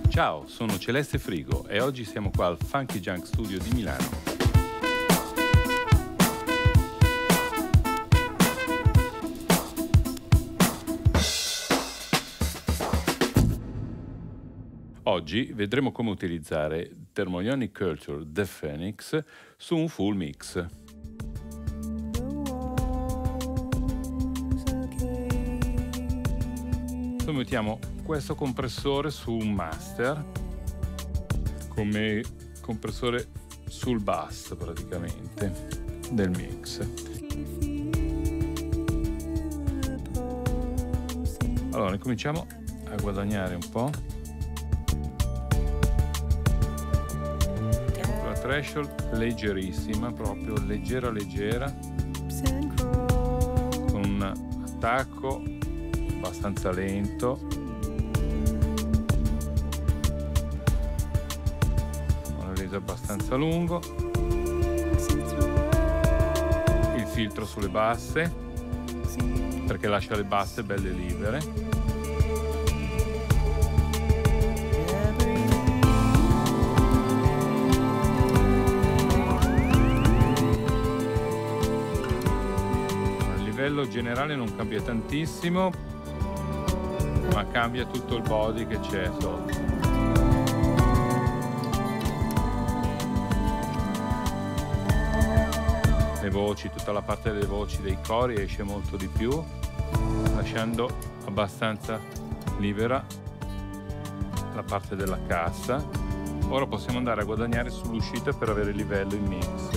Ciao, sono Celeste Frigo e oggi siamo qua al Funky Junk Studio di Milano. Oggi vedremo come utilizzare Thermionic Culture The Phoenix su un full mix. Mettiamo questo compressore su un master come compressore sul bus praticamente del mix. Allora cominciamo a guadagnare un po'. La threshold leggerissima, proprio leggera, con un attacco abbastanza lento, un release abbastanza lungo, il filtro sulle basse perché lascia le basse belle libere, il livello generale non cambia tantissimo, ma cambia tutto il body che c'è sotto. Le voci, tutta la parte delle voci dei cori esce molto di più, lasciando abbastanza libera la parte della cassa. Ora possiamo andare a guadagnare sull'uscita per avere livello in mix.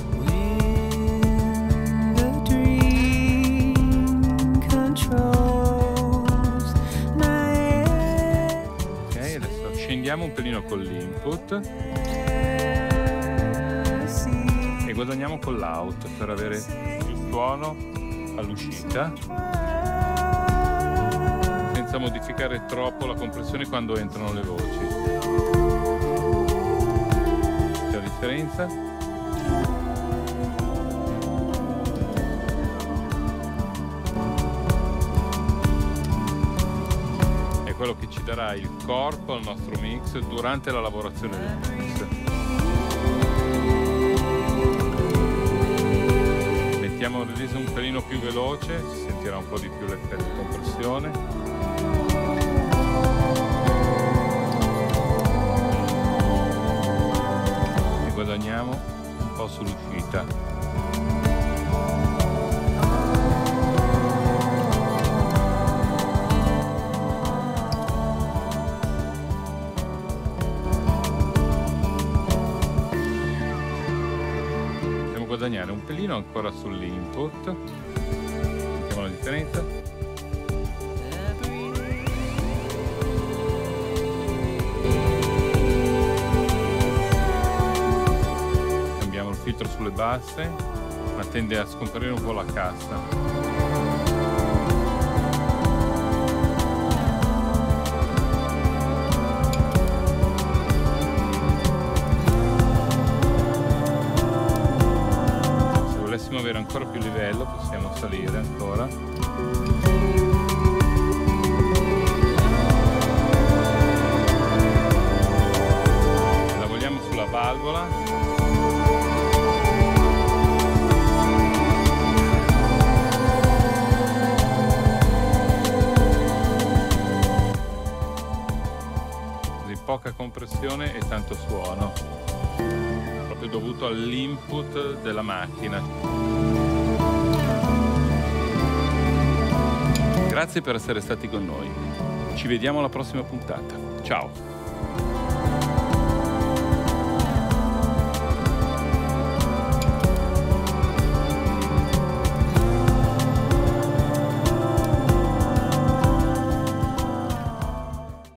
Scendiamo un pelino con l'input e guadagniamo con l'out per avere più suono all'uscita senza modificare troppo la compressione quando entrano le voci. C'è la differenza? Quello che ci darà il corpo al nostro mix durante la lavorazione del mix. Mettiamo il release un pelino più veloce, si sentirà un po' di più l'effetto di compressione. E guadagniamo un po' sull'uscita. Guadagnare un pelino ancora sull'input, sentiamo la differenza. Cambiamo il filtro sulle basse, ma tende a scomparire un po' la cassa. Se volessimo avere ancora più livello possiamo salire ancora. Lavoriamo sulla valvola. Così poca compressione e tanto suono, proprio dovuto all'input della macchina. Grazie per essere stati con noi. Ci vediamo alla prossima puntata. Ciao!